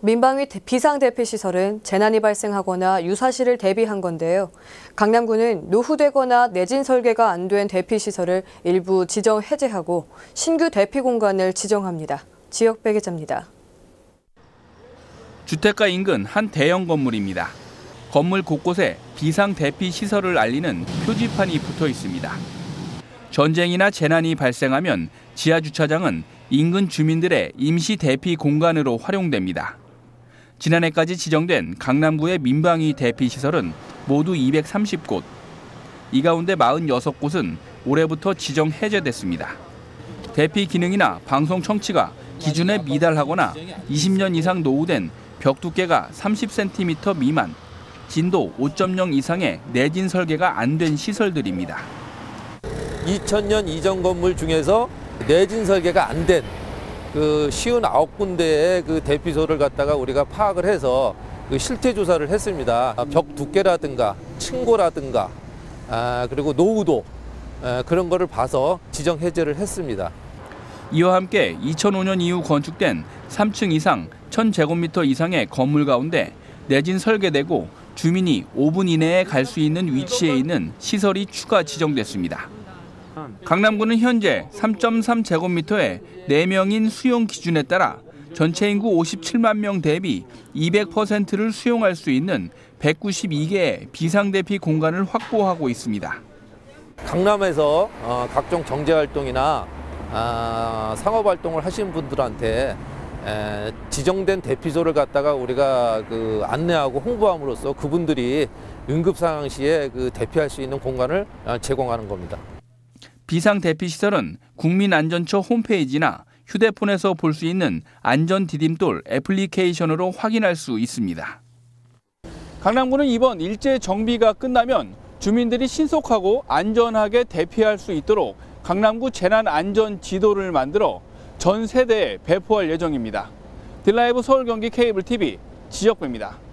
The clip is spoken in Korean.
민방위 비상대피시설은 재난이 발생하거나 유사시를 대비한 건데요. 강남구는 노후되거나 내진 설계가 안 된 대피시설을 일부 지정 해제하고 신규 대피 공간을 지정합니다. 지역배 기자입니다. 주택가 인근 한 대형 건물입니다. 건물 곳곳에 비상대피시설을 알리는 표지판이 붙어 있습니다. 전쟁이나 재난이 발생하면 지하주차장은 인근 주민들의 임시 대피 공간으로 활용됩니다. 지난해까지 지정된 강남구의 민방위 대피시설은 모두 230곳. 이 가운데 46곳은 올해부터 지정 해제됐습니다. 대피 기능이나 방송 청취가 기준에 미달하거나 20년 이상 노후된 벽 두께가 30cm 미만, 진도 5.0 이상의 내진 설계가 안 된 시설들입니다. 2000년 이전 건물 중에서 내진 설계가 안 된 그 59군데의 그 대피소를 갖다가 우리가 파악을 해서 그 실태 조사를 했습니다. 벽 두께라든가 층고라든가 그리고 노후도 그런 거를 봐서 지정 해제를 했습니다. 이와 함께 2005년 이후 건축된 3층 이상 1000제곱미터 이상의 건물 가운데 내진 설계되고 주민이 5분 이내에 갈 수 있는 위치에 있는 시설이 추가 지정됐습니다. 강남구는 현재 3.3제곱미터의 4명인 수용 기준에 따라 전체 인구 57만 명 대비 200%를 수용할 수 있는 192개의 비상대피 공간을 확보하고 있습니다. 강남에서 각종 경제활동이나 상업활동을 하시는 분들한테 지정된 대피소를 갖다가 우리가 안내하고 홍보함으로써 그분들이 응급상황 시에 대피할 수 있는 공간을 제공하는 겁니다. 비상대피시설은 국민안전처 홈페이지나 휴대폰에서 볼 수 있는 안전디딤돌 애플리케이션으로 확인할 수 있습니다. 강남구는 이번 일제 정비가 끝나면 주민들이 신속하고 안전하게 대피할 수 있도록 강남구 재난안전지도를 만들어 전 세대에 배포할 예정입니다. 딜라이브 서울 경기 케이블 TV 지역배입니다.